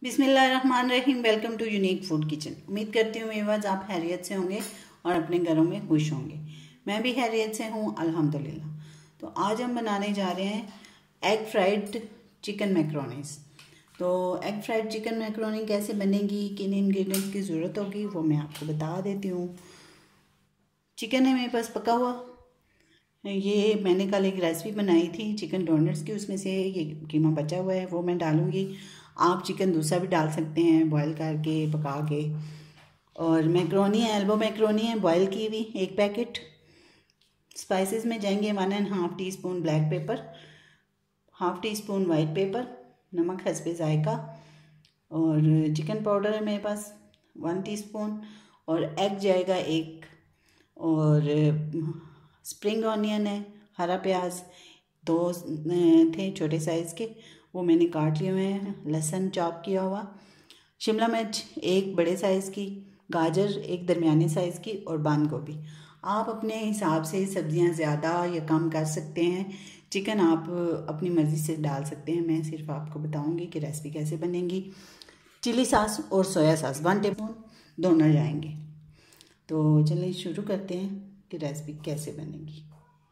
बिस्मिल्लाहिर्रहमानिर्रहीम। Welcome to unique food kitchen. उम्मीद करती हूँ व्यूअर्स आप खैरियत से होंगे और अपने घरों में खुश होंगे। मैं भी खैरियत से हूँ अल्हम्दुलिल्लाह। तो आज हम बनाने जा रहे हैं एग फ्राइड चिकन मैक्रोनीस। तो एग फ्राइड चिकन मैक्रोनी कैसे बनेगी, किन इंग्रेडिएंट्स की ज़रूरत होगी वो मैं आपको बता देती हूँ। चिकन है मेरे पास पका हुआ। ये मैंने कल एक रेसिपी बनाई थी चिकन डोनट्स की, उसमें से ये कीमा बचा हुआ है वो मैं डालूँगी। आप चिकन दूसरा भी डाल सकते हैं बॉयल करके पका के। और मैक्रोनी है, एल्बो मैक्रोनी है बॉयल की हुई, एक पैकेट। स्पाइसेस में जाएंगे 1.5 teaspoon black pepper, 1/2 teaspoon white pepper, नमक हस्बे जायका, और चिकन पाउडर है मेरे पास 1 टीस्पून, और एग जाएगा 1, और स्प्रिंग ऑनियन है, हरा प्याज 2 थे छोटे साइज़ के, वो मैंने काट लिए हुए हैं, लहसुन चॉप किया हुआ, शिमला मिर्च 1 बड़े साइज़ की, गाजर 1 दरमियाने साइज़ की, और बंद गोभी। आप अपने हिसाब से सब्जियां ज़्यादा या कम कर सकते हैं। चिकन आप अपनी मर्ज़ी से डाल सकते हैं। मैं सिर्फ आपको बताऊंगी कि रेसिपी कैसे बनेगी। चिली सॉस और सोया सॉस 1 टीस्पून दोनों जाएंगे। तो चलिए शुरू करते हैं कि रेसिपी कैसे बनेगी।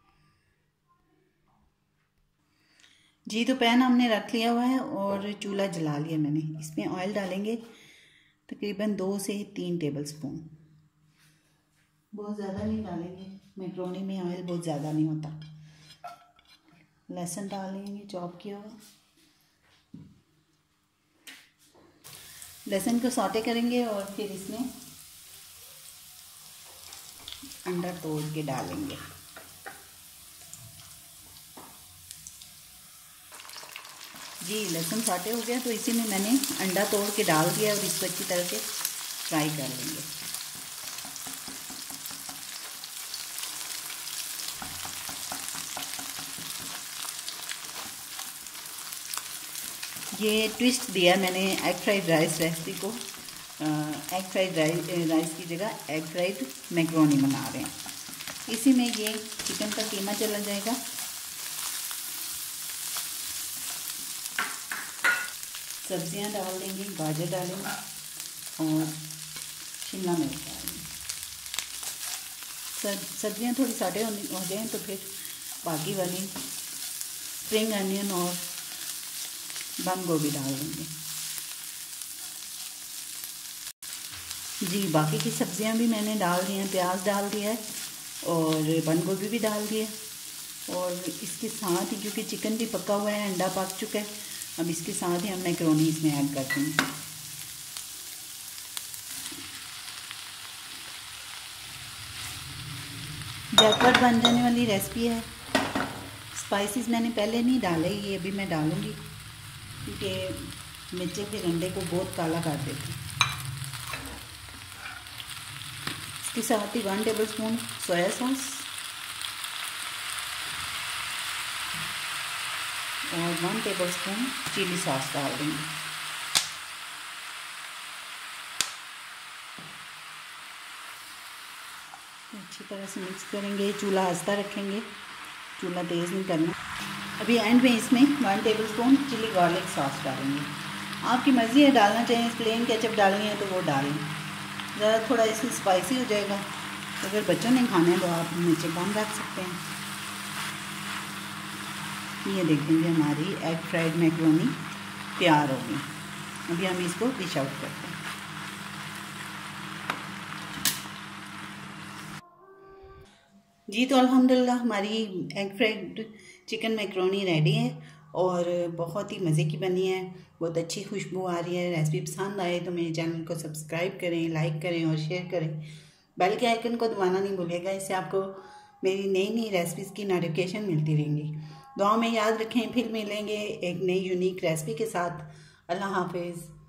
जी, तो पैन हमने रख लिया हुआ है और चूल्हा जला लिया मैंने। इसमें ऑयल डालेंगे तकरीबन 2 से 3 टेबल स्पून। बहुत ज़्यादा नहीं डालेंगे, मैक्रोनी में ऑयल बहुत ज़्यादा नहीं होता। लहसुन डालेंगे चॉप किया हुआ, लहसुन को सौटे करेंगे और फिर इसमें अंडा तोड़ के डालेंगे। जी, लहसुन सौटे हो गया तो इसी में मैंने अंडा तोड़ के डाल दिया और इसको अच्छी तरह से फ्राई कर लेंगे। ये ट्विस्ट दिया मैंने एग फ्राइड राइस रेसिपी को। एग फ्राइड राइस की जगह एग फ्राइड मैक्रोनी बना रहे हैं। इसी में ये चिकन का कीमा चला जाएगा। सब्जियां डाल देंगे, गाजर डालेंगे और शिमला मिर्च डालेंगे। सब्जियां थोड़ी साटे हो जाएं तो फिर बाकी वाली स्प्रिंग अनियन और बंद गोभी डाल देंगे। जी, बाकी की सब्जियां भी मैंने डाल दी हैं, प्याज डाल दिया है और बंद गोभी भी डाल दिया। और इसके साथ ही क्योंकि चिकन भी पका हुआ है, अंडा पक चुका है, अब इसके साथ ही हम मैक्रोनी इसमें ऐड करते हैं। झटपट बन जाने वाली रेसिपी है। स्पाइसेस मैंने पहले नहीं डाले, ये अभी मैं डालूँगी क्योंकि मिर्चें फिर अंडे को बहुत काला कर देती हैं। इसके साथ ही 1 टेबल स्पून सोया सॉस और 1 टेबल स्पून चिली सॉस डाल देंगे। अच्छी तरह से मिक्स करेंगे। चूल्हा आस्ता रखेंगे, चूल्हा तेज़ नहीं करना। अभी एंड में इसमें 1 table spoon chilli garlic sauce डालेंगे। आपकी मर्ज़ी है, डालना चाहें प्लेन केचप डालनी है तो वो डालें, ज़्यादा थोड़ा इसमें स्पाइसी हो जाएगा। अगर बच्चों ने खाना है तो आप नीचे कम रख सकते हैं। ये देखेंगे हमारी एग फ्राइड मैक्रोनी तैयार हो गई। अभी हम इसको डिश आउट करते हैं। जी, तो अल्हम्दुलिल्लाह हमारी egg fried chicken macaroni ready है और बहुत ही मज़े की बनी है। बहुत अच्छी खुशबू आ रही है। रेसिपी पसंद आए तो मेरे चैनल को सब्सक्राइब करें, लाइक करें और शेयर करें। बेल के आइकन को दबाना नहीं भूलिएगा, इससे आपको मेरी नई नई रेसिपीज़ की नोटिफिकेशन मिलती रहेंगी। दुआ में याद रखें, फिर मिलेंगे एक नई यूनिक रेसिपी के साथ। अल्लाह हाफिज़।